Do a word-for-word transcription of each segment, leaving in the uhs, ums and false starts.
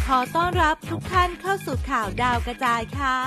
ขอต้อนรับทุกท่านเข้าสู่ข่าวดาวกระจายค่ะ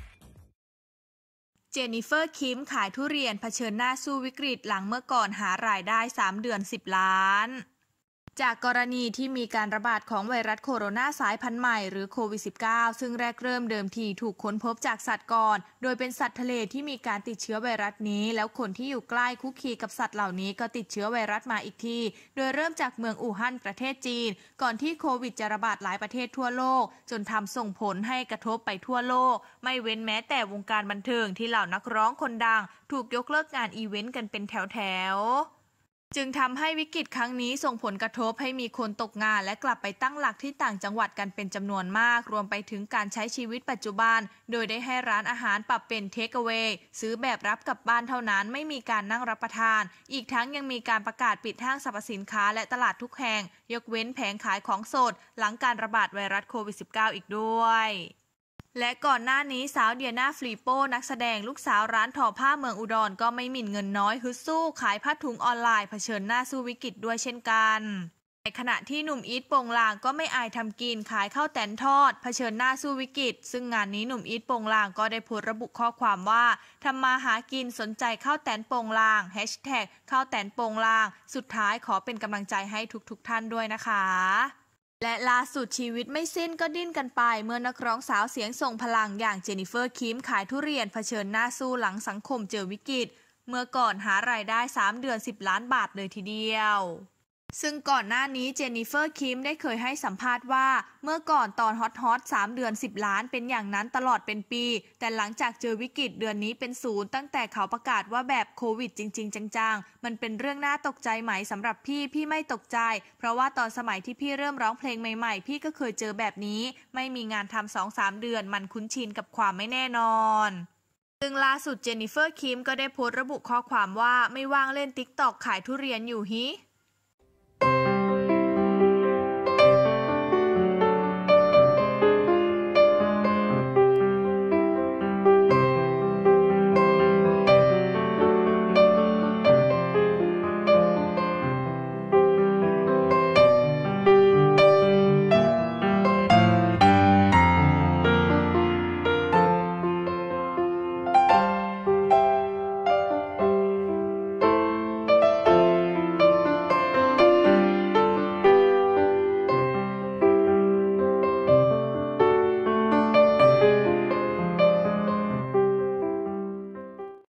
เจนนิเฟอร์คิมขายทุเรียนเผชิญหน้าสู้วิกฤตหลังเมื่อก่อนหารายได้สามเดือนสิบล้านจากกรณีที่มีการระบาดของไวรัสโคโรนาสายพันธุ์ใหม่หรือโควิด สิบเก้า ซึ่งแรกเริ่มเดิมทีถูกค้นพบจากสัตว์ก่อนโดยเป็นสัตว์ทะเลที่มีการติดเชื้อไวรัสนี้แล้วคนที่อยู่ใกล้คุกคีกับสัตว์เหล่านี้ก็ติดเชื้อไวรัสมาอีกทีโดยเริ่มจากเมืองอู่ฮั่นประเทศจีนก่อนที่โควิดจะระบาดหลายประเทศทั่วโลกจนทำส่งผลให้กระทบไปทั่วโลกไม่เว้นแม้แต่วงการบันเทิงที่เหล่านักร้องคนดังถูกยกเลิกงานอีเวนต์กันเป็นแถวๆจึงทำให้วิกฤตครั้งนี้ส่งผลกระทบให้มีคนตกงานและกลับไปตั้งหลักที่ต่างจังหวัดกันเป็นจำนวนมากรวมไปถึงการใช้ชีวิตปัจจุบันโดยได้ให้ร้านอาหารปรับเป็นเทคเอา a y ซื้อแบบรับกลับบ้านเท่านั้นไม่มีการนั่งรับประทานอีกทั้งยังมีการประกาศปิดห้างสรรพสินค้าและตลาดทุกแห่งยกเว้นแผงขายของสดหลังการระบาดไวรัสโควิด สิบเก้า อีกด้วยและก่อนหน้านี้สาวเดียนาฟลีโป้นักแสดงลูกสาวร้านทอผ้าเมืองอุดรก็ไม่หมิ่นเงินน้อยฮึดสู้ขายผ้าถุงออนไลน์เผชิญหน้าสู้วิกฤตด้วยเช่นกันในขณะที่หนุ่มอีทโปงลางก็ไม่อายทำกินขายข้าวแตนทอดเผชิญหน้าสู้วิกฤตซึ่งงานนี้หนุ่มอีทโปงลางก็ได้โพสต์ระบุข้อความว่าทำมาหากินสนใจข้าวแตนโปงลางแฮชแท็กข้าวแตนโปงลางสุดท้ายขอเป็นกำลังใจให้ทุกๆท่านด้วยนะคะและล่าสุดชีวิตไม่สิ้นก็ดิ้นกันไปเมื่อนักร้องสาวเสียงทรงพลังอย่างเจนนิเฟอร์คิมขายทุเรียนเผชิญหน้าสู้หลังสังคมเจอวิกฤตเมื่อก่อนหารายได้สามเดือนสิบล้านบาทเลยทีเดียวซึ่งก่อนหน้านี้เจนนิเฟอร์คิมได้เคยให้สัมภาษณ์ว่าเมื่อก่อนตอนฮอตฮอตสามเดือนสิบล้านเป็นอย่างนั้นตลอดเป็นปีแต่หลังจากเจอวิกฤตเดือนนี้เป็นศูนย์ตั้งแต่เขาประกาศว่าแบบโควิดจริงๆจังๆมันเป็นเรื่องน่าตกใจไหมสำหรับพี่พี่ไม่ตกใจเพราะว่าตอนสมัยที่พี่เริ่มร้องเพลงใหม่ๆพี่ก็เคยเจอแบบนี้ไม่มีงานทำ สองถึงสาม เดือนมันคุ้นชินกับความไม่แน่นอนซึ่งล่าสุดเจนนิเฟอร์คิมก็ได้โพสต์ระบุข้อความว่าไม่ว่างเล่น ติ๊กต็อก ขายทุเรียนอยู่ฮิ